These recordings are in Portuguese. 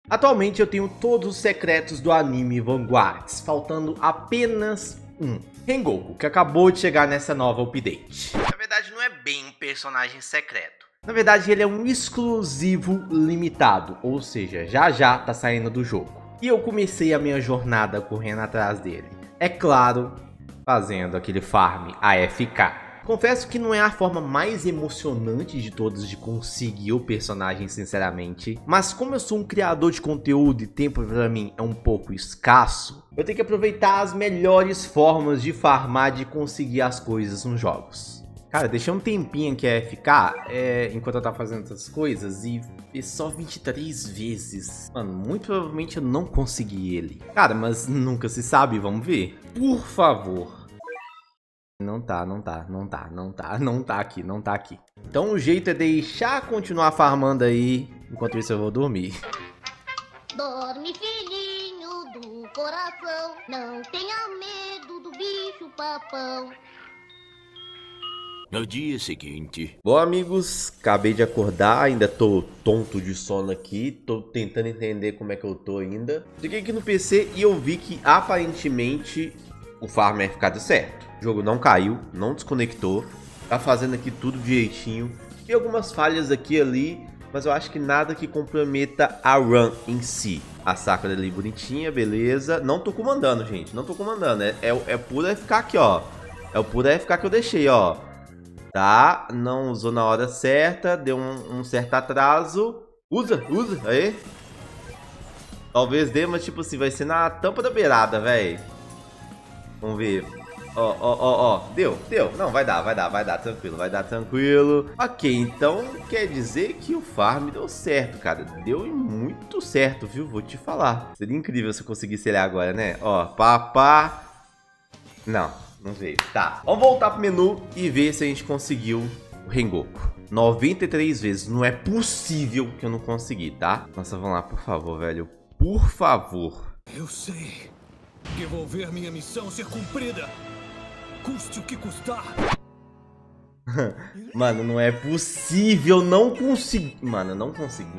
Atualmente eu tenho todos os secretos do anime Vanguards, faltando apenas um. Rengoku, que acabou de chegar nessa nova update. Na verdade não é bem um personagem secreto. Na verdade ele é um exclusivo limitado, ou seja, já tá saindo do jogo. E eu comecei a minha jornada correndo atrás dele. É claro, fazendo aquele farm AFK. Confesso que não é a forma mais emocionante de todas de conseguir o personagem, sinceramente. Mas como eu sou um criador de conteúdo e tempo pra mim é um pouco escasso, eu tenho que aproveitar as melhores formas de farmar, de conseguir as coisas nos jogos. Cara, deixei um tempinho aqui AFK, enquanto eu tava fazendo essas coisas, e fiz só 23 vezes. Mano, muito provavelmente eu não consegui ele. Cara, mas nunca se sabe, vamos ver. Por favor. Não tá aqui. Então o jeito é deixar continuar farmando aí, enquanto isso eu vou dormir. Dorme, filhinho do coração, não tenha medo do bicho papão. No dia seguinte... Bom, amigos, acabei de acordar, ainda tô tonto de sono aqui, tô tentando entender como é que eu tô ainda. Cheguei aqui no PC e eu vi que aparentemente o farm vai ficar certo. O jogo não caiu, não desconectou, tá fazendo aqui tudo direitinho. Tem algumas falhas aqui e ali, mas eu acho que nada que comprometa a run em si. A Sakura ali bonitinha, beleza. Não tô comandando, gente, não tô comandando. É puro FK aqui, ó. É o puro FK que eu deixei, ó. Tá, não usou na hora certa, deu um certo atraso. Usa, aí. Talvez dê, mas tipo assim, vai ser na tampa da beirada, velho. Vamos ver. Ó, deu. Não, vai dar, tranquilo. Ok, então quer dizer que o farm deu certo, cara. Deu muito certo, viu? Vou te falar. Seria incrível se eu conseguisse ele agora, né? Ó, pá. Não veio. Tá, vamos voltar pro menu e ver se a gente conseguiu o Rengoku. 93 vezes. Não é possível que eu não consegui, tá? Nossa, vamos lá, por favor, velho. Por favor. Eu sei que vou ver minha missão ser cumprida. Custe o que custar. Mano, não é possível, não consegui. Mano, eu não consegui.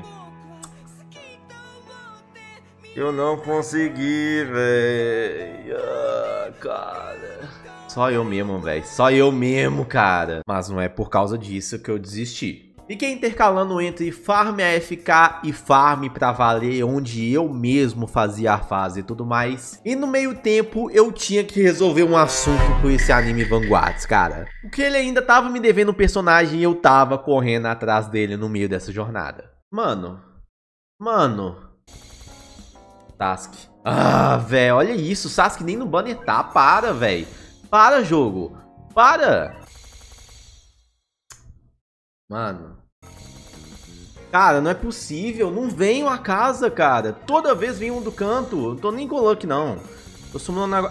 Eu não consegui, velho. Cara. Só eu mesmo, velho. Só eu mesmo, cara. Mas não é por causa disso que eu desisti. Fiquei intercalando entre farm AFK e farm pra valer, onde eu mesmo fazia a fase e tudo mais. E no meio tempo eu tinha que resolver um assunto com esse anime Vanguards, cara. Porque ele ainda tava me devendo um personagem e eu tava correndo atrás dele no meio dessa jornada. Mano. Sasuke. Ah, velho, olha isso. Sasuke nem no banner tá. Para, velho. Para, jogo. Para. Mano. Cara, não é possível. Não vem a casa, cara. Toda vez vem um do canto. Não tô nem com luck, não. Tô sumando agora.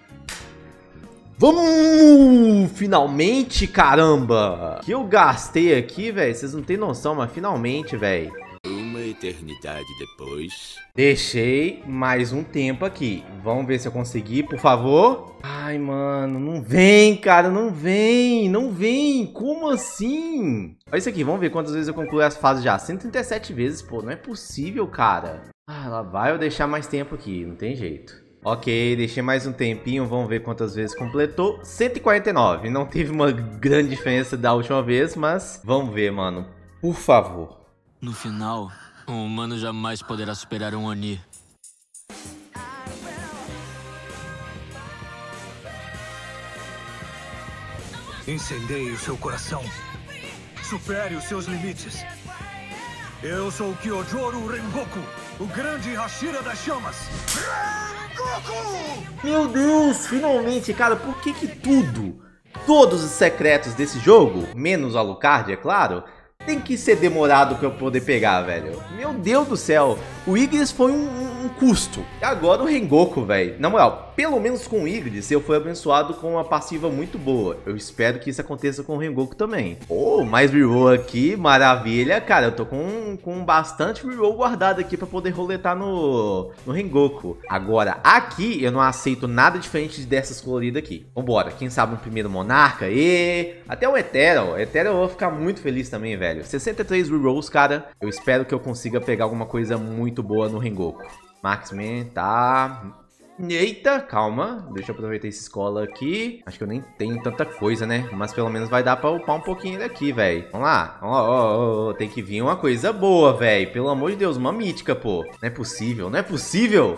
Vamos! Finalmente, caramba. Que eu gastei aqui, velho. Vocês não tem noção, mas finalmente, velho. Uma eternidade depois... Deixei mais um tempo aqui. Vamos ver se eu consegui, por favor. Ai, mano, não vem, cara, não vem. Como assim? Olha isso aqui, vamos ver quantas vezes eu concluo as fases já. 137 vezes, pô, não é possível, cara. Ah, lá vai eu deixar mais tempo aqui, não tem jeito. Ok, deixei mais um tempinho, vamos ver quantas vezes completou. 149, não teve uma grande diferença da última vez, mas vamos ver, mano. Por favor. No final, um humano jamais poderá superar um Oni. Incendeie o seu coração. Supere os seus limites. Eu sou o Kyojuro Rengoku, o grande Hashira das chamas. Rengoku! Meu Deus, finalmente, cara, por que todos os secretos desse jogo, menos o Alucard, é claro, tem que ser demorado pra eu poder pegar, velho? Meu Deus do céu, o Ignis foi um custo. E agora o Rengoku, velho. Na moral, pelo menos com o Igris, eu fui abençoado com uma passiva muito boa. Eu espero que isso aconteça com o Rengoku também. Oh, mais reroll aqui, maravilha. Cara, eu tô com bastante reroll guardado aqui pra poder roletar no Rengoku. Agora, aqui eu não aceito nada diferente dessas coloridas aqui. Vambora, quem sabe um primeiro Monarca e até o Ethereal. O Ethereal eu vou ficar muito feliz também, velho. 63 rerolls, cara. Eu espero que eu consiga pegar alguma coisa muito boa no Rengoku. Marksman, tá... Eita, calma. Deixa eu aproveitar essa escola aqui. Acho que eu nem tenho tanta coisa, né? Mas pelo menos vai dar pra upar um pouquinho ele aqui, velho. Vamos lá. Tem que vir uma coisa boa, velho. Pelo amor de Deus, uma mítica, pô. Não é possível, não é possível.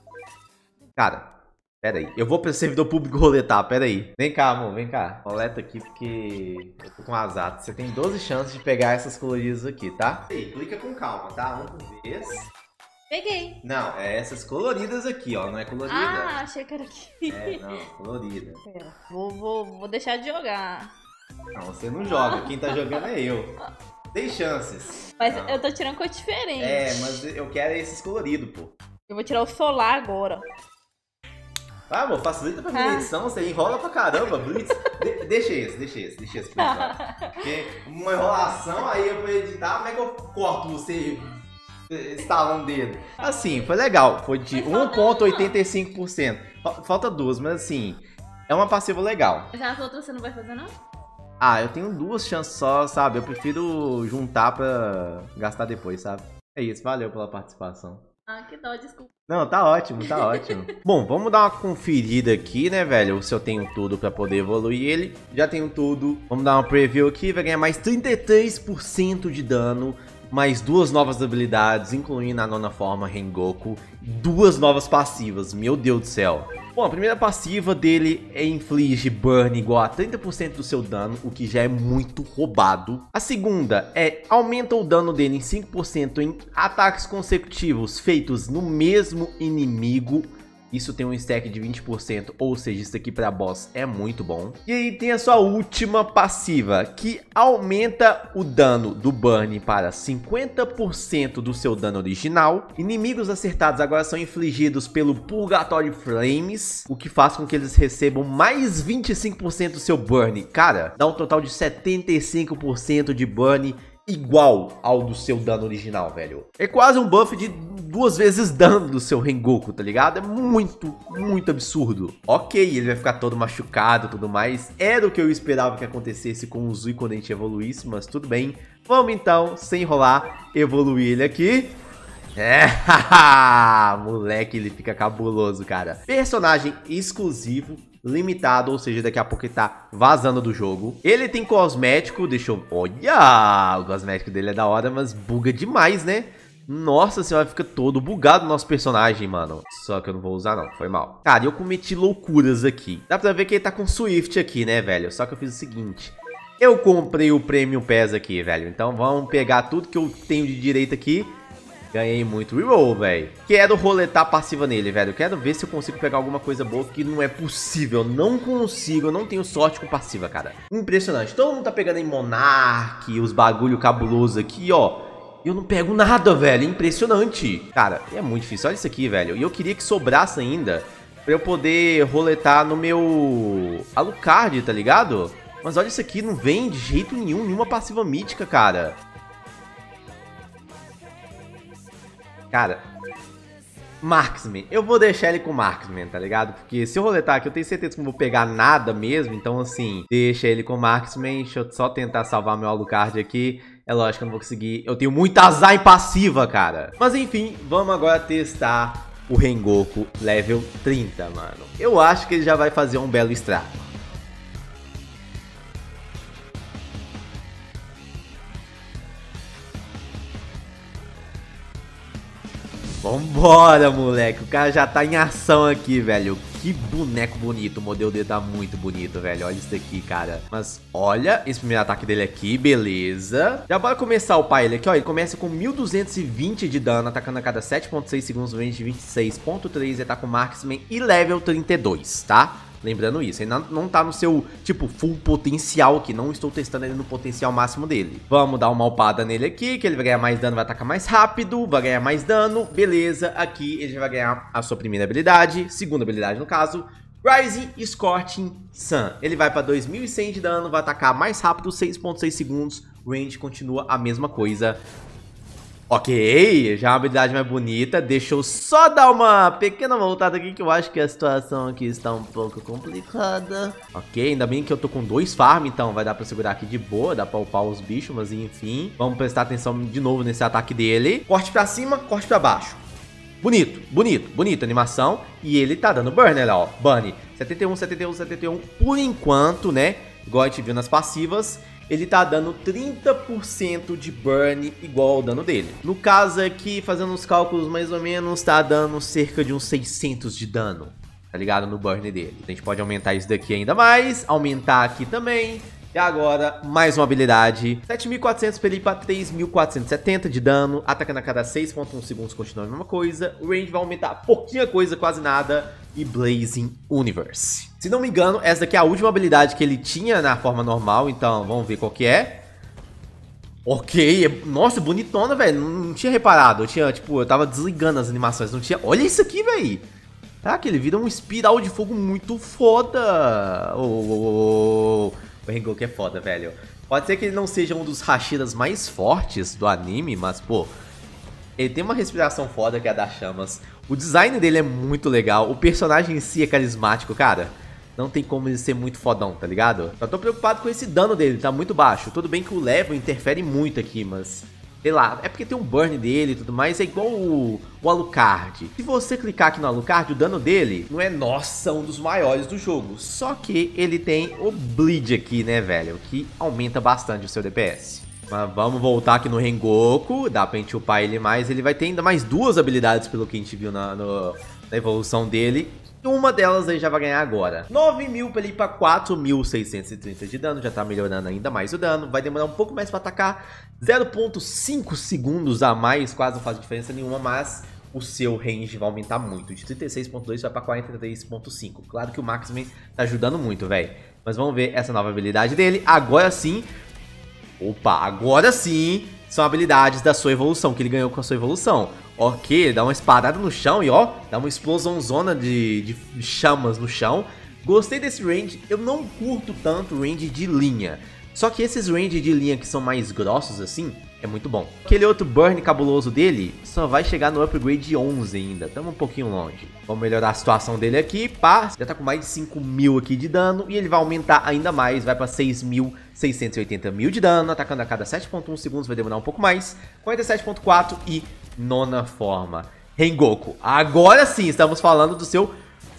Cara, pera aí. Eu vou pro servidor público roletar, pera aí. Vem cá, amor, vem cá. Roleta aqui porque eu tô com azar. Você tem 12 chances de pegar essas coloridas aqui, tá? Ei, clica com calma, tá? Um por vez. Peguei. Não, é essas coloridas aqui, ó. Não é colorida. Ah, achei que era aqui. É, não, colorida. Pera, vou deixar de jogar. Não, você não joga. Quem tá jogando é eu. Tem chances. Mas não. eu tô tirando cor diferente. É, mas eu quero esses coloridos, pô. Eu vou tirar o solar agora. Ah, amor, facilita pra minha edição. Você enrola pra caramba, Blitz. Deixa esse por enquanto. Porque uma enrolação, aí eu vou editar. Como é que eu corto você... instalando o dedo. Assim, foi legal. Foi de 1,85%. Falta duas, mas assim, é uma passiva legal. Já as outras você não vai fazer, não? Ah, eu tenho 2 chances só, sabe? Eu prefiro juntar pra gastar depois, sabe? É isso, valeu pela participação. Ah, que dó, desculpa. Não, tá ótimo, tá ótimo. Bom, vamos dar uma conferida aqui, né, velho? Se eu tenho tudo pra poder evoluir ele. Já tenho tudo. Vamos dar uma preview aqui. Vai ganhar mais 33% de dano. Mais 2 novas habilidades, incluindo a nona forma Rengoku. 2 novas passivas, meu Deus do céu. Bom, a primeira passiva dele é inflige burn igual a 30% do seu dano, o que já é muito roubado. A segunda é aumenta o dano dele em 5% em ataques consecutivos feitos no mesmo inimigo. Isso tem um stack de 20%, ou seja, isso aqui pra boss é muito bom. E aí tem a sua última passiva, que aumenta o dano do burn para 50% do seu dano original. Inimigos acertados agora são infligidos pelo Purgatory Flames, o que faz com que eles recebam mais 25% do seu burn. Cara, dá um total de 75% de burn igual ao do seu dano original, velho. É quase um buff de 2 vezes dano do seu Rengoku, tá ligado? É muito, muito absurdo. Ok, ele vai ficar todo machucado e tudo mais. Era o que eu esperava que acontecesse com o Zui quando a gente evoluísse, mas tudo bem. Vamos então, sem enrolar, evoluir ele aqui. É, moleque, ele fica cabuloso, cara. Personagem exclusivo, limitado, ou seja, daqui a pouco ele tá vazando do jogo. Ele tem cosmético, deixa eu... Olha, o cosmético dele é da hora, mas buga demais, né? Nossa senhora, fica todo bugado o nosso personagem, mano. Só que eu não vou usar não, foi mal. Cara, eu cometi loucuras aqui. Dá pra ver que ele tá com Swift aqui, né, velho? Só que eu fiz o seguinte... Eu comprei o Premium Pass aqui, velho. Então vamos pegar tudo que eu tenho de direito aqui. Ganhei muito reroll, velho. Quero roletar passiva nele, velho. Quero ver se eu consigo pegar alguma coisa boa, que não é possível. Não consigo, eu não tenho sorte com passiva, cara. Impressionante. Todo mundo tá pegando em Monark, os bagulho cabuloso aqui, ó. Eu não pego nada, velho. Impressionante. Cara, é muito difícil. Olha isso aqui, velho. E eu queria que sobrasse ainda pra eu poder roletar no meu Alucard, tá ligado? Mas olha isso aqui, não vem de jeito nenhum, nenhuma passiva mítica, cara. Cara, Marksman, eu vou deixar ele com Marksman, tá ligado? Porque se eu roletar aqui, eu tenho certeza que não vou pegar nada mesmo. Então, assim, deixa ele com Marksman. Deixa eu só tentar salvar meu Alucard aqui. É lógico que eu não vou conseguir. Eu tenho muito azar em passiva, cara. Mas, enfim, vamos agora testar o Rengoku level 30, mano. Eu acho que ele já vai fazer um belo estrago. Vambora, moleque. O cara já tá em ação aqui, velho. Que boneco bonito. O modelo dele tá muito bonito, velho. Olha isso aqui, cara. Mas olha esse primeiro ataque dele aqui. Beleza. Já bora começar a upar ele aqui, ó. Ele começa com 1220 de dano, atacando a cada 7.6 segundos, range de 26.3. Ele tá com Marksman e level 32, tá? Lembrando isso, ele não tá no seu, tipo, full potencial aqui. Não estou testando ele no potencial máximo dele. Vamos dar uma upada nele aqui, que ele vai ganhar mais dano, vai atacar mais rápido, vai ganhar mais dano. Beleza, aqui ele já vai ganhar a sua primeira habilidade, segunda habilidade no caso. Rising Scorching Sun. Ele vai pra 2100 de dano, vai atacar mais rápido, 6.6 segundos. Range continua a mesma coisa. Ok, já é uma habilidade mais bonita. Deixa eu só dar uma pequena voltada aqui, que eu acho que a situação aqui está um pouco complicada. Ok, ainda bem que eu tô com 2 farm, então vai dar pra segurar aqui de boa. Dá pra upar os bichos, mas enfim. Vamos prestar atenção de novo nesse ataque dele. Corte pra cima, corte pra baixo. Bonito, bonito, bonita animação. E ele tá dando burn, olha lá, ó. Burn, 71, 71, 71. Por enquanto, né, igual a gente viu nas passivas, ele tá dando 30% de burn igual ao dano dele. No caso aqui, fazendo os cálculos mais ou menos, tá dando cerca de uns 600 de dano, tá ligado? No burn dele. A gente pode aumentar isso daqui ainda mais, aumentar aqui também. E agora, mais uma habilidade. 7.400 pra ele ir pra 3.470 de dano. Atacando a cada 6.1 segundos, continua a mesma coisa. O range vai aumentar pouquinha coisa, quase nada. E Blazing Universe. Se não me engano, essa daqui é a última habilidade que ele tinha na forma normal. Então, vamos ver qual que é. Ok. Nossa, bonitona, velho. Não tinha reparado. Eu tava desligando as animações. Não tinha... Olha isso aqui, velho. Caraca, ele vira um espiral de fogo muito foda. O Rengoku é foda, velho. Pode ser que ele não seja um dos Hashiras mais fortes do anime, mas, pô, ele tem uma respiração foda que é a das chamas. O design dele é muito legal. O personagem em si é carismático, cara. Não tem como ele ser muito fodão, tá ligado? Só tô preocupado com esse dano dele, tá muito baixo. Tudo bem que o level interfere muito aqui, mas... sei lá, é porque tem um burn dele e tudo mais, é igual o Alucard. Se você clicar aqui no Alucard, o dano dele não é, nossa, um dos maiores do jogo. Só que ele tem o Bleed aqui, né, velho? Que aumenta bastante o seu DPS. Mas vamos voltar aqui no Rengoku, dá pra gente upar ele mais. Ele vai ter ainda mais 2 habilidades, pelo que a gente viu na evolução dele. Uma delas aí já vai ganhar agora. 9.000 pra ele ir pra 4.630 de dano. Já tá melhorando ainda mais o dano. Vai demorar um pouco mais pra atacar. 0.5 segundos a mais. Quase não faz diferença nenhuma, mas o seu range vai aumentar muito. De 36.2 vai pra 43.5. Claro que o Maximin tá ajudando muito, velho. Mas vamos ver essa nova habilidade dele. Agora sim. Opa, agora sim. São habilidades da sua evolução, que ele ganhou com a sua evolução. Ok, ele dá uma espadada no chão e ó, dá uma explosãozona de chamas no chão. Gostei desse range, eu não curto tanto o range de linha. Só que esses range de linha que são mais grossos assim, é muito bom. Aquele outro burn cabuloso dele só vai chegar no upgrade 11 ainda, estamos um pouquinho longe. Vamos melhorar a situação dele aqui, pá, já tá com mais de 5.000 aqui de dano. E ele vai aumentar ainda mais, vai pra 6.680 de dano, atacando a cada 7.1 segundos, vai demorar um pouco mais. 47.4 e nona forma. Rengoku, agora sim estamos falando do seu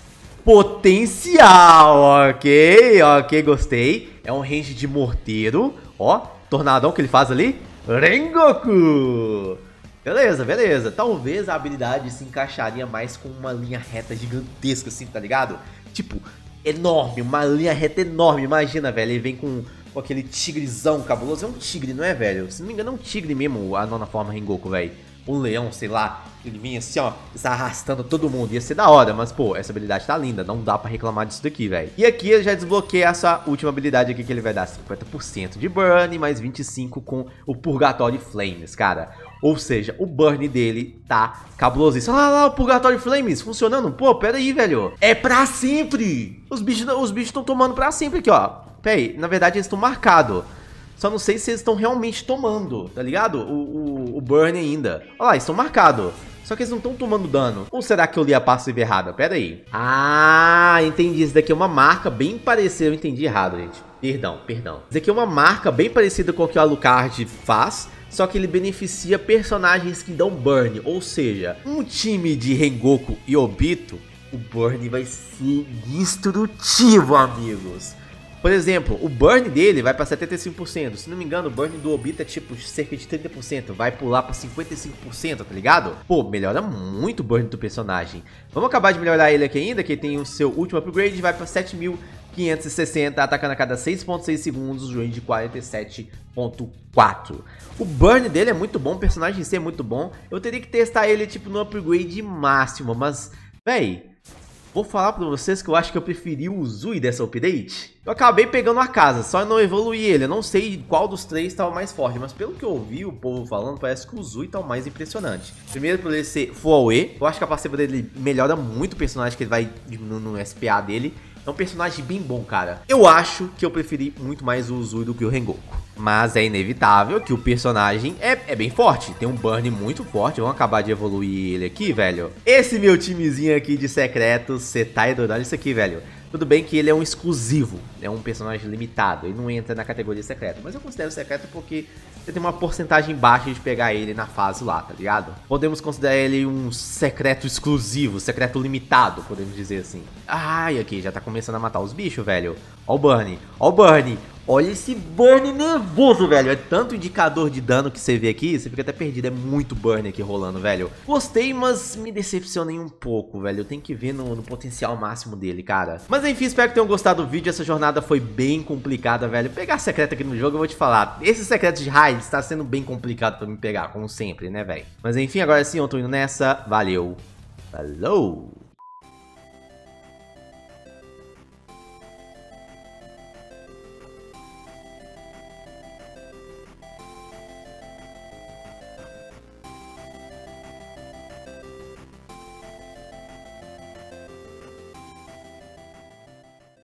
potencial, ok, gostei. É um range de morteiro, ó, tornadão que ele faz ali. Rengoku! Beleza. Talvez a habilidade se encaixaria mais com uma linha reta gigantesca assim, tá ligado? Tipo, enorme, uma linha reta enorme. Imagina, velho, ele vem com aquele tigrezão cabuloso. É um tigre, não é, velho? Se não me engano, é um tigre mesmo, a nona forma Rengoku, velho. Um leão, sei lá, ele vinha assim, ó, arrastando todo mundo. Ia ser da hora, mas, pô, essa habilidade tá linda. Não dá pra reclamar disso daqui, velho. E aqui ele já desbloqueia essa última habilidade aqui, que ele vai dar 50% de burn, mais 25% com o Purgatório Flames, cara. Ou seja, o burn dele tá cabulosíssimo. Olha lá, o Purgatório Flames funcionando. Pô, pera aí, velho. É pra sempre. Os bichos estão tomando pra sempre aqui, ó. Pera aí, na verdade eles estão marcados. Só não sei se eles estão realmente tomando, tá ligado? O burn ainda. Olha lá, estão marcados. Só que eles não estão tomando dano. Ou será que eu li a passiva errada? Pera aí. Ah, entendi. Isso daqui é uma marca bem parecida. Eu entendi errado, gente. Perdão. Isso daqui é uma marca bem parecida com o que o Alucard faz. Só que ele beneficia personagens que dão burn. Ou seja, um time de Rengoku e Obito, o burn vai ser destrutivo, amigos. Por exemplo, o burn dele vai pra 75%. Se não me engano, o burn do Obito é tipo cerca de 30%. Vai pular pra 55%, tá ligado? Pô, melhora muito o burn do personagem. Vamos acabar de melhorar ele aqui ainda, que tem o seu último upgrade. Vai pra 7.560, atacando a cada 6.6 segundos, range de 47.4. O burn dele é muito bom, o personagem em si é muito bom. Eu teria que testar ele tipo no upgrade máximo, mas, véi, vou falar pra vocês que eu acho que eu preferi o Uzui dessa update. Eu acabei pegando a casa, só não evoluí ele. Eu não sei qual dos três estava mais forte, mas pelo que eu ouvi o povo falando, parece que o Uzui tá o mais impressionante. Primeiro por ele ser Full AOE, eu acho que a passiva dele melhora muito o personagem que ele vai no SPA dele. É um personagem bem bom, cara. Eu acho que eu preferi muito mais o Uzui do que o Rengoku. Mas é inevitável que o personagem é bem forte. Tem um burn muito forte. Vamos acabar de evoluir ele aqui, velho. Esse meu timezinho aqui de secretos, você tá doido? Olha isso aqui, velho. Tudo bem que ele é um exclusivo, é um personagem limitado, ele não entra na categoria secreta, mas eu considero secreto porque você tem uma porcentagem baixa de pegar ele na fase lá, tá ligado? Podemos considerar ele um secreto exclusivo, secreto limitado, podemos dizer assim. Ai, aqui, já tá começando a matar os bichos, velho. Ó o Burn, ó o Burn. Olha esse burn nervoso, velho. É tanto indicador de dano que você vê aqui, você fica até perdido. É muito burn aqui rolando, velho. Gostei, mas me decepcionei um pouco, velho. Eu tenho que ver no potencial máximo dele, cara. Mas enfim, espero que tenham gostado do vídeo. Essa jornada foi bem complicada, velho. Pegar secreto aqui no jogo, eu vou te falar. Esse secreto de raid está sendo bem complicado pra me pegar, como sempre, né, velho? Mas enfim, agora sim, eu tô indo nessa. Valeu. Falou!